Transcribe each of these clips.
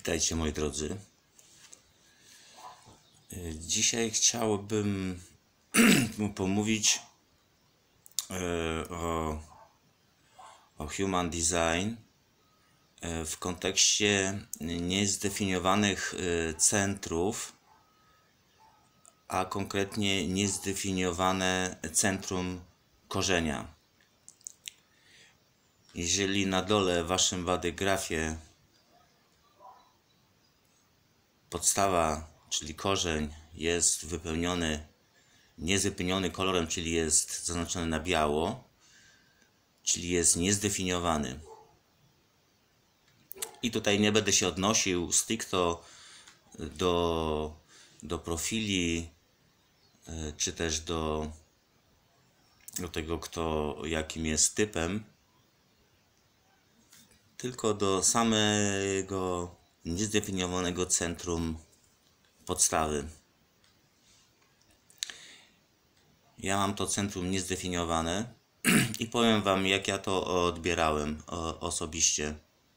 Witajcie moi drodzy. Dzisiaj chciałbym pomówić o Human Design w kontekście niezdefiniowanych centrów, a konkretnie niezdefiniowane centrum korzenia. Jeżeli na dole w waszym wadygrafie podstawa, czyli korzeń, jest wypełniony, niewypełniony kolorem, czyli jest zaznaczony na biało, czyli jest niezdefiniowany. I tutaj nie będę się odnosił stricto do profili, czy też do tego, kto jakim jest typem, tylko do samego niezdefiniowanego centrum podstawy. Ja mam to centrum niezdefiniowane i powiem wam, jak ja to odbierałem osobiście.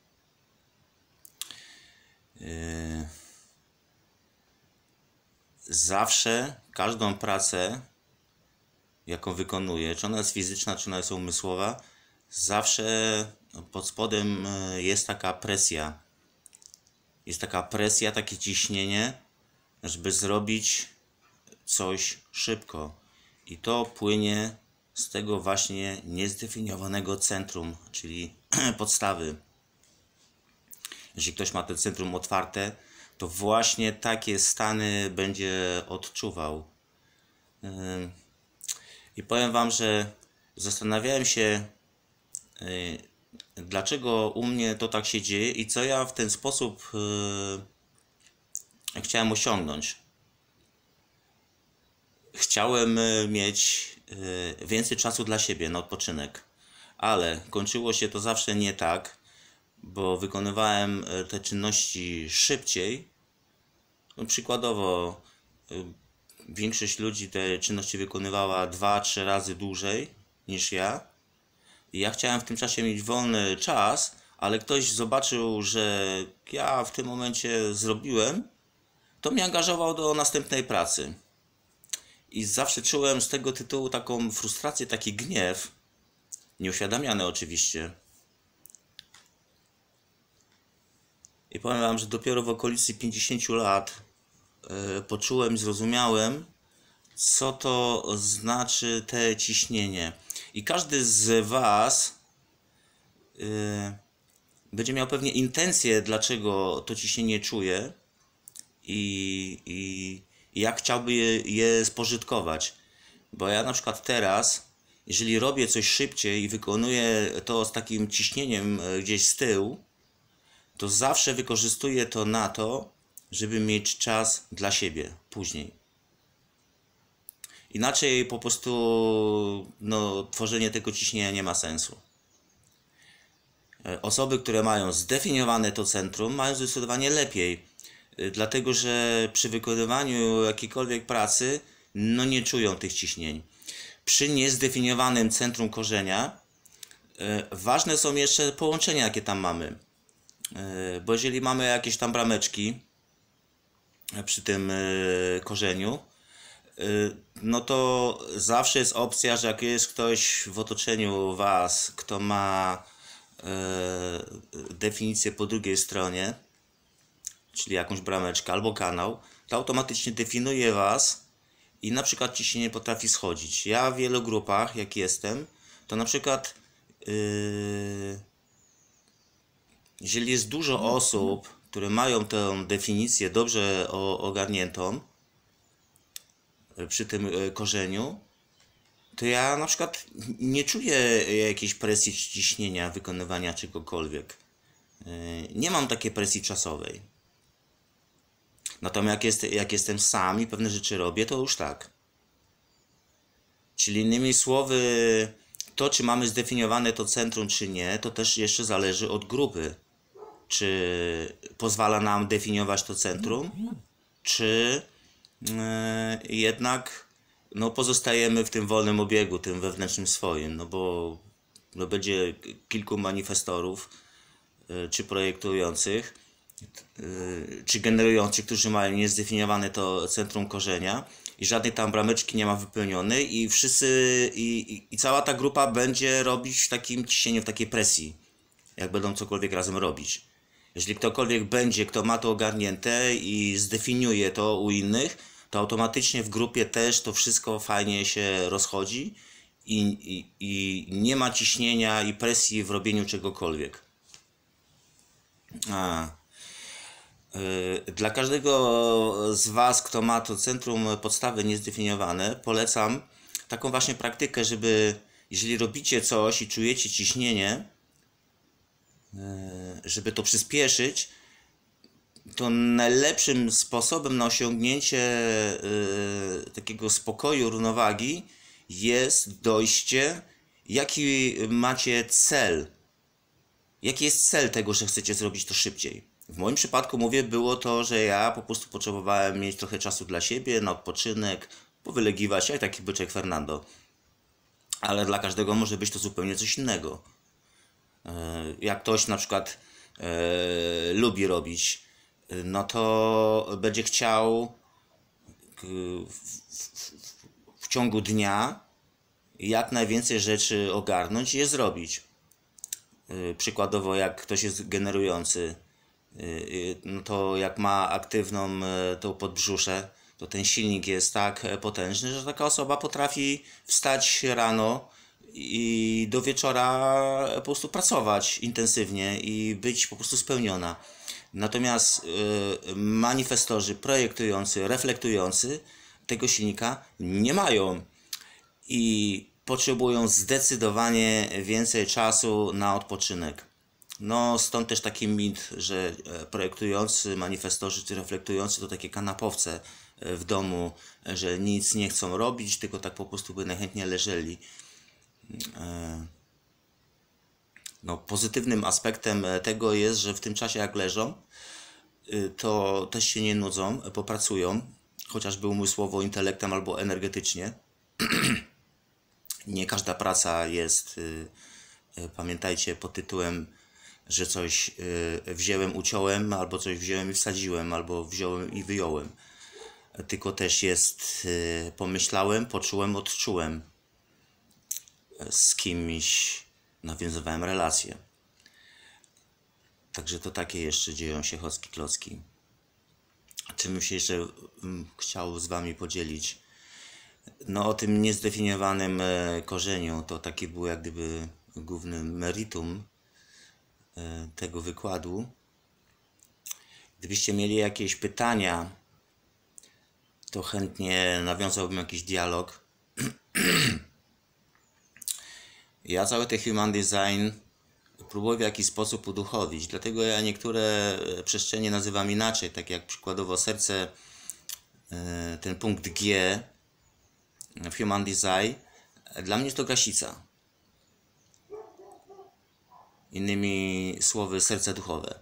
Zawsze każdą pracę, jaką wykonuję, czy ona jest fizyczna, czy ona jest umysłowa, zawsze pod spodem jest taka presja. Jest taka presja, takie ciśnienie, żeby zrobić coś szybko. I to płynie z tego właśnie niezdefiniowanego centrum, czyli podstawy. Jeśli ktoś ma to centrum otwarte, to właśnie takie stany będzie odczuwał. I powiem wam, że zastanawiałem się, dlaczego u mnie to tak się dzieje i co ja w ten sposób chciałem osiągnąć. Chciałem mieć więcej czasu dla siebie na odpoczynek, ale kończyło się to zawsze nie tak, bo wykonywałem te czynności szybciej. No, przykładowo większość ludzi te czynności wykonywała 2-3 razy dłużej niż ja. I ja chciałem w tym czasie mieć wolny czas, ale ktoś zobaczył, że ja w tym momencie zrobiłem, to mnie angażował do następnej pracy. I zawsze czułem z tego tytułu taką frustrację, taki gniew, nieuświadamiany oczywiście. I powiem wam, że dopiero w okolicy 50 lat poczułem i zrozumiałem, co to znaczy te ciśnienie. I każdy z was będzie miał pewnie intencję, dlaczego to ciśnienie czuje i jak chciałby je spożytkować. Bo ja na przykład teraz, jeżeli robię coś szybciej i wykonuję to z takim ciśnieniem gdzieś z tyłu, to zawsze wykorzystuję to na to, żeby mieć czas dla siebie później. Inaczej po prostu tworzenie tego ciśnienia nie ma sensu. Osoby, które mają zdefiniowane to centrum, mają zdecydowanie lepiej. Dlatego, że przy wykonywaniu jakiejkolwiek pracy nie czują tych ciśnień. Przy niezdefiniowanym centrum korzenia ważne są jeszcze połączenia, jakie tam mamy. Bo jeżeli mamy jakieś tam brameczki przy tym korzeniu, no to zawsze jest opcja, że jak jest ktoś w otoczeniu was, kto ma definicję po drugiej stronie, czyli jakąś brameczkę albo kanał, to automatycznie definiuje was i na przykład ciśnienie potrafi schodzić. Ja w wielu grupach, jak jestem, to na przykład jeżeli jest dużo osób, które mają tę definicję dobrze ogarniętą przy tym korzeniu, to ja na przykład nie czuję jakiejś presji czy ciśnienia wykonywania czegokolwiek. Nie mam takiej presji czasowej. Natomiast jak jestem sam i pewne rzeczy robię, to już tak. Czyli innymi słowy, to czy mamy zdefiniowane to centrum, czy nie, to też jeszcze zależy od grupy. Czy pozwala nam definiować to centrum, czy jednak pozostajemy w tym wolnym obiegu, tym wewnętrznym swoim, bo będzie kilku manifestorów czy projektujących, czy generujący, którzy mają niezdefiniowane to centrum korzenia i żadnej tam brameczki nie ma wypełnionej i wszyscy, i cała ta grupa będzie robić w takim ciśnieniu, w takiej presji, jak będą cokolwiek razem robić. Jeżeli ktokolwiek będzie, kto ma to ogarnięte i zdefiniuje to u innych, to automatycznie w grupie też to wszystko fajnie się rozchodzi i nie ma ciśnienia i presji w robieniu czegokolwiek. Dla każdego z Was, kto ma to centrum podstawy niezdefiniowane, polecam taką właśnie praktykę, żeby jeżeli robicie coś i czujecie ciśnienie, żeby to przyspieszyć, to najlepszym sposobem na osiągnięcie takiego spokoju, równowagi jest dojście, jaki macie cel. Jaki jest cel tego, że chcecie zrobić to szybciej? W moim przypadku, mówię, było to, że ja po prostu potrzebowałem mieć trochę czasu dla siebie, na odpoczynek, powylegiwać się, jak taki byczek Fernando. Ale dla każdego może być to zupełnie coś innego. Jak ktoś na przykład lubi robić, no to będzie chciał w ciągu dnia jak najwięcej rzeczy ogarnąć i je zrobić. Przykładowo, jak ktoś jest generujący, no to jak ma aktywną tą podbrzuszę, to ten silnik jest tak potężny, że taka osoba potrafi wstać rano i do wieczora po prostu pracować intensywnie i być po prostu spełniona. Natomiast manifestorzy, projektujący, reflektujący tego silnika nie mają i potrzebują zdecydowanie więcej czasu na odpoczynek. No stąd też taki mit, że projektujący, manifestorzy czy reflektujący to takie kanapowce w domu, że nic nie chcą robić, tylko tak po prostu by najchętniej leżeli. No, pozytywnym aspektem tego jest, że w tym czasie jak leżą, to też się nie nudzą, popracują, chociażby umysłowo, intelektem albo energetycznie. Nie każda praca jest, pamiętajcie, pod tytułem, że coś wziąłem, uciąłem, albo coś wziąłem i wsadziłem, albo wziąłem i wyjąłem. Tylko też jest pomyślałem, poczułem, odczułem, z kimś nawiązywałem relacje. Także to takie jeszcze dzieją się chocki klocki. Czym bym się jeszcze chciał z Wami podzielić? No o tym niezdefiniowanym korzeniu, to takie było jak gdyby główne meritum tego wykładu. Gdybyście mieli jakieś pytania, to chętnie nawiązałbym jakiś dialog. Ja cały ten human design próbuję w jakiś sposób uduchowić, dlatego ja niektóre przestrzenie nazywam inaczej, tak jak przykładowo serce, ten punkt G w human design, dla mnie jest to grasica. Innymi słowy, serce duchowe.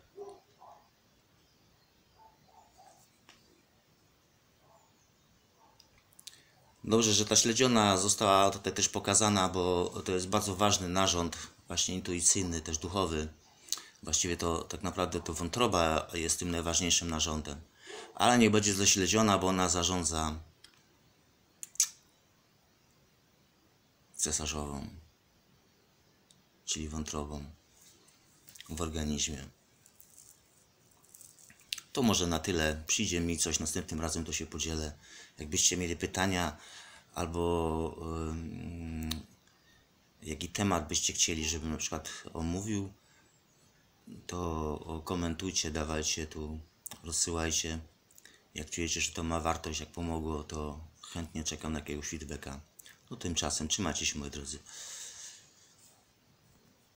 Dobrze, że ta śledziona została tutaj też pokazana, bo to jest bardzo ważny narząd, właśnie intuicyjny, też duchowy. Właściwie to tak naprawdę to wątroba jest tym najważniejszym narządem. Ale niech będzie zaśledziona, bo ona zarządza cesarzową, czyli wątrobą w organizmie. To może na tyle. Przyjdzie mi coś, następnym razem to się podzielę. Jakbyście mieli pytania albo jaki temat byście chcieli, żebym na przykład omówił, to komentujcie, dawajcie tu, rozsyłajcie. Jak czujecie, że to ma wartość, jak pomogło, to chętnie czekam na jakiegoś feedbacka. No tymczasem trzymajcie się, moi drodzy.